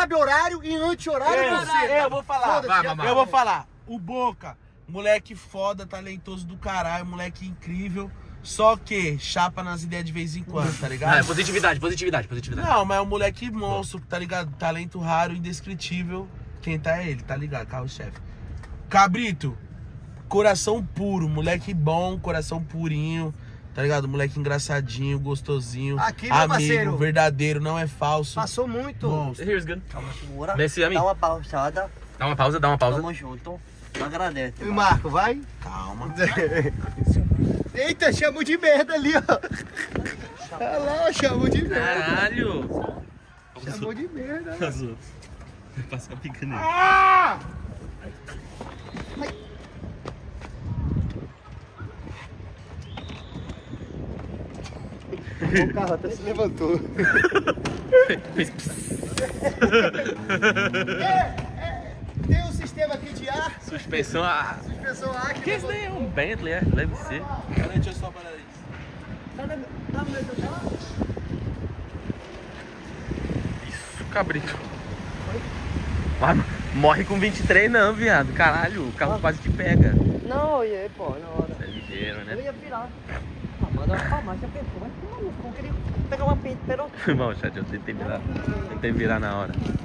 sabe horário e anti-horário Eu vou falar. Eu vou falar. O Boca, moleque foda, talentoso do caralho, moleque incrível. Só que chapa nas ideias de vez em quando, tá ligado? Ah, positividade. Não, mas é um moleque monstro, tá ligado? Talento raro, indescritível. Quem tá é ele, tá ligado? Carro-chefe. Cabrito, coração puro, moleque bom, coração purinho, tá ligado? Moleque engraçadinho, gostosinho, Aqui, meu amigo, parceiro. verdadeiro, não é falso. Passou muito. Monstro. Here's good. Calma, segura. Desce a mim. Dá uma pausada. Dá uma pausa. Tamo junto. Agradece. E Marco, vai? Calma. Eita, chamou de merda ali, ó. Olha lá, chamou de merda. Caralho. Chamou de merda. As outras. Vai passar pica nele. Ah! O carro até se levantou. Tem um sistema aqui de ar. Suspensão a... Suspensão a ar Que esse daí é um Bentley, é? Deve ser. Peraí, deixa eu só parar isso. Isso, cabrito. Mas morre com 23 não, viado. Caralho, o carro quase te pega. Não, eu ia, pô, na hora. É ligeiro, Eu né? ia virar. Ah, manda uma farmácia, pensou. Mas que maluco, eu queria pegar uma pinta, pero... Irmão, chat, eu tentei virar na hora.